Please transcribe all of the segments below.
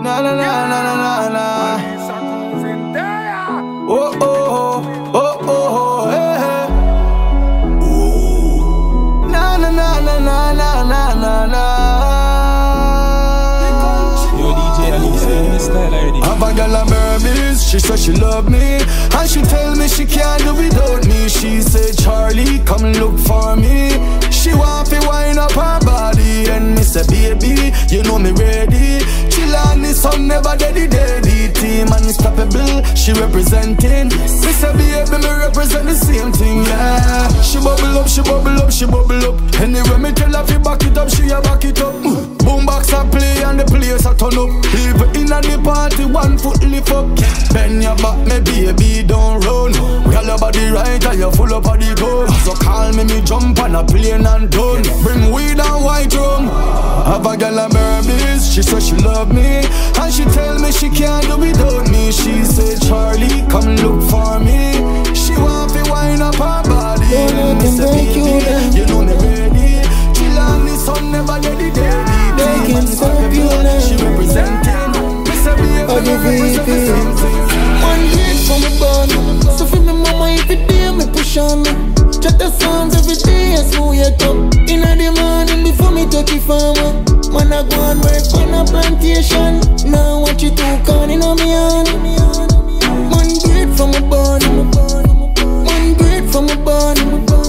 Na na na na na na na. Oh oh oh oh oh hey hey. Na na na na na na na na. Yo DJ, I need to say this style already. Have a girl a Burmese, she said she love me, and she tell me she can't do without me. She said, Charlie, come look for me. She want to wind up her body, and me say, baby, you know me ready. Chill on the sun, never daddy. Team unstoppable, she representing. Me say, baby, me represent the same thing, yeah. She bubble up, she bubble up, she bubble up. Anyway, me tell her fi back it up, she a back it up. Boombox a play and the place a turn up. Even in a the party, 1 foot lift up. Bend your back, me baby, don't run. Girl, your body right and you full up of the gun. So call me jump on a plane and done. Bring weed and white rum. Have a girl a Burmese, she said she love me, and she tell me she can't do without me. She said, Charlie, come look for me. She want to wind up her body. And me say, baby, you know me ready. Chill on the sun, never get the daddy. She representing. Me say, baby, me represent the same thing. One grade from a bun. So for me mama every day me push on me. Chat the songs every day I smooth it up. Inna the morning before me touch the farmer. Man I go and work on a plantation. Now what you do calling on me on. One grade from a bun. One grade from a bun.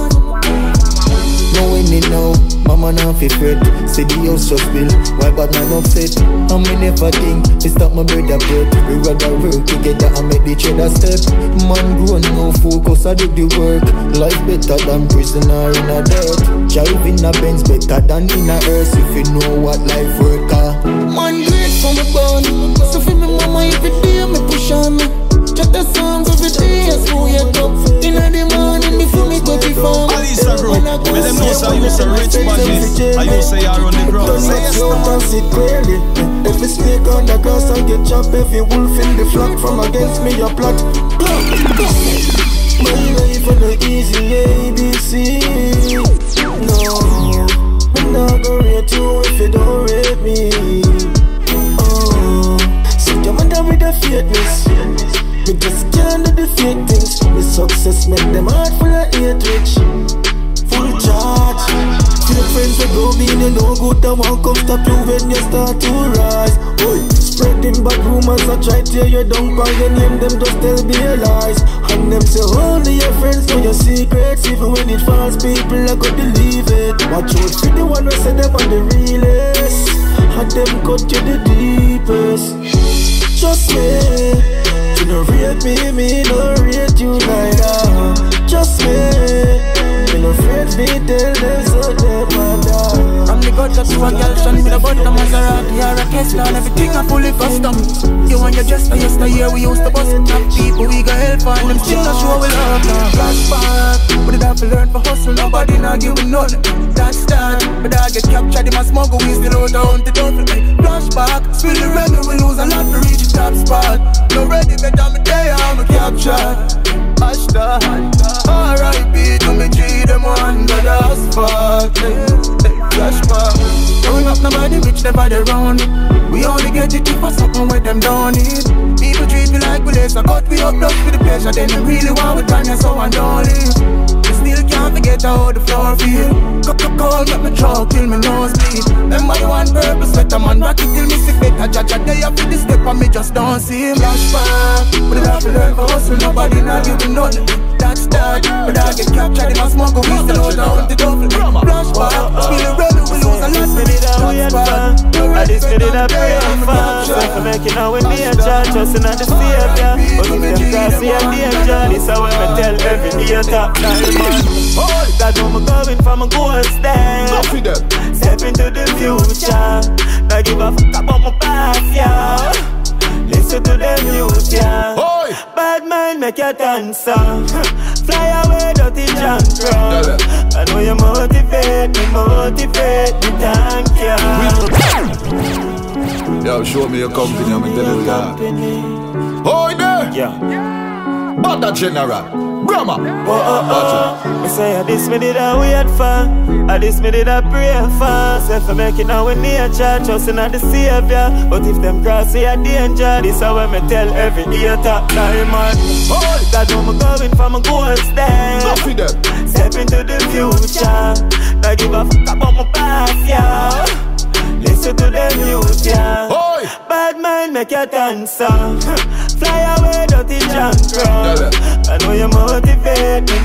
No winning now, mama now fi fret. Say the house just built, why bad man upset? And me never think, to stop my brother breath. We rather work together and make the cheddar step. Man grown, no focus, I do the work. Life better than prisoner in a dirt. Drive in a Benz better than in a hearse. If you know what life work man great from a bun. So for me mama every day me push on me. Chat the songs every day I smooth it up. Inna the morning before me go to farm. Alisa bro, me them know say you say rich badness. I you say you run the ground. Say yes man, sit clearly. If you snake on the grass I get chopped. If you wolf in the flock from against me your plot. My life on the easy ABC. No, I'm not gonna rate you if you don't rate me. Oh, sit your mother with the fakeness. Me just can't do the fake things. Me success make them heart full of hate rich. Full charge. Feel friends that go mean you no good. That won't come stop you when you start to rise. Oi, spreading bad rumors. I try to tear you down by your name. Them just tell me lies. And them say only your friends know your secrets. Even when it falls, people I could believe it. Watch out for the one who say them on the realest. And them cut you the deepest. Just me. You no rate me, me no rate you neither. Just me no afraid me tell them so they matter. From the gut up to a girl, shun with a bottom Maserati or a Tesla and everything I fully custom. You and your jester yesterday we used to bust top people. We got help and them still not sure we love now. Flashback, but it have to learn for hustle. Nobody not giving nothing. That's that, but I get captured in my smuggle. We still out on the duffel. Flashback, spill the rebel, we lose a lot to reach the top spot. No ready, get on me day, I'm a capture. Hashtag, R.I.P. to me G, them under the asphalt. Flashback, growing up nobody rich, never around it. We only get it if I something with them don't need. People treat me like we lace, I cut we up dust for the pleasure. Then they really want with Tanya, so I don't leave. Still can't forget how the floor feel. Call, make me choke till me nose bleed. Remember the one purpose, let a man rock it till me sick. Better judge a day after this step and me just don't see him. Flashback, but it have to learn for hustle. Nobody not giving nothing. That's that, but I get captured in my smuggle. We still out down the duffel. Flashback, spill the rebel, we lose a lot. I just did it up here and fast. For making out with me a child, trusting on the savior. But if them cross me a danger, this is what I tell every day. Top time man, that know me going from a goal stand. Step into the future. Not give a fuck about my past, yeah. Listen to them youth, yeah. Bad mind make you dance, fly away, dirty junk crowd. I know you motivate me, thank you. Yo, show me your company, I'm telling you that. Oh, there! Yeah. Bada General, Brahma. Me say, this me did a weird fan. This me did a prayer fan. Say, for making our nature, trusting at the Savior. But if them cross see a danger, this is what me tell every hater. Diamond, God know me going for my goals there. Step into the future. Don't give a fuck about my past, yeah. Listen to them youth, yeah. Bad mind make you dance, fly away, dirty junk run. I know you motivate me,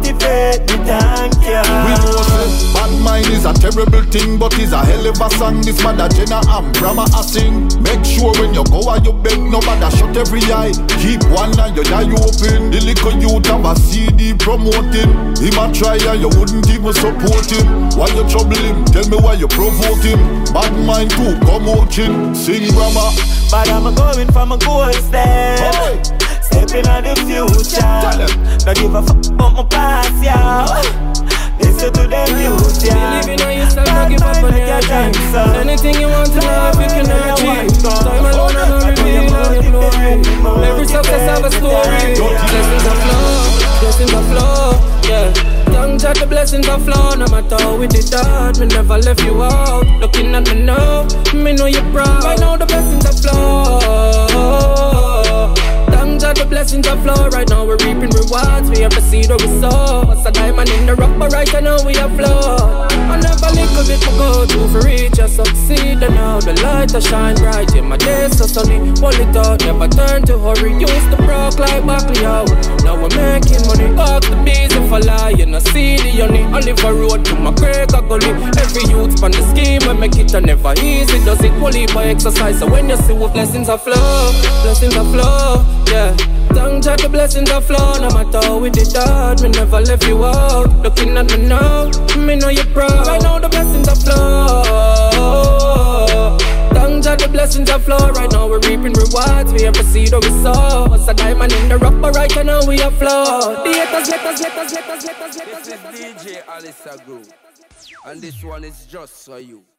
thank you. We know say bad mind is a terrible thing, but it's a hell of a song. This Mother Jenna and Brahma a sing. Make sure when you go out you bed, nobody shut every eye. Keep one eye, your eye open. The little youth have a CD promoting. Him a try and you wouldn't even support him. Why you trouble him? Tell me why you provoke him. Bad mind too, come watching. Sing Brahma. But I'm going for my goals there. Stepping on the future. Don't give a fuck about my past, yeah. Listen to them youth, yeah. Believing on yourself, don't give up on your dreams. Anything you want to know, you can achieve. Time alone, I'm not revealing on your glory. Every success have a story. Blessings are flow, blessings are flow, yeah. Young Jack, the blessings are flow. No matter how we did that, me never left you out. Looking at me now, me know you're proud. Right now the blessings are flow. The blessings are flow. Right now we're reaping rewards. We have the seed where we sow. What's a diamond in the rock, but right now we are flow. I never little bit to go to for reach and succeed. And now the light will shine bright. Yeah, my days so sunny. Hold it out, never turn to hurry. Used to broke like Buckley out. Now we're making money. Off the bees if I lie, you know see the honey. I live a road to my crack a gully. Every youth span the scheme and make it a never easy. Does it fully by exercise? So when you see what blessings are flow, yeah. Thank God the blessings are flow. No matter how we did that, me never left you out. Looking at me now, me know you're proud. Right now the blessings are flow. Thank God the blessings are flow. Right now we're reaping rewards. We have the seed where we sow. What's a diamond in the rock, but right now we are flow. The haters, let us. This is DJ Alissa Group, and this one is just for you.